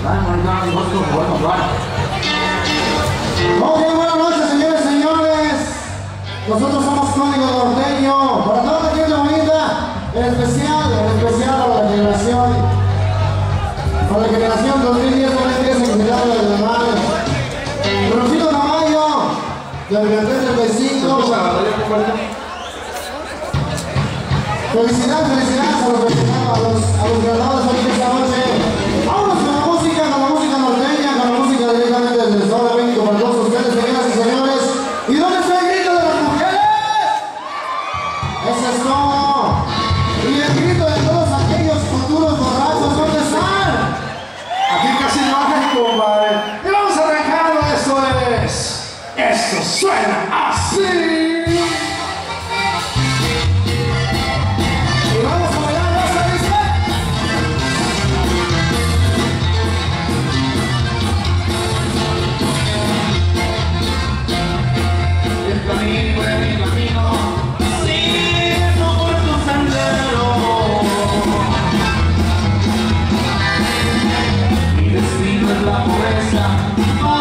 Ok, buenas noches, señores, señores. Nosotros somos Código Norteño. Para toda la gente bonita, en especial para la generación 2010-2013, que se llama de la madre. Rufino Tamayo, del Viernes del Vecino. Felicidades a los ganadores de esta noche. Vámonos con la música norteña, con la música directamente desde el Estado de México para todos ustedes, señoras y señores. ¿Y dónde está el grito de las mujeres? Eso es todo. Y el grito de todos aquellos futuros borrachos, ¿dónde están? Aquí casi no hay, compadre. Y vamos arrancando, esto suena así. La pobreza.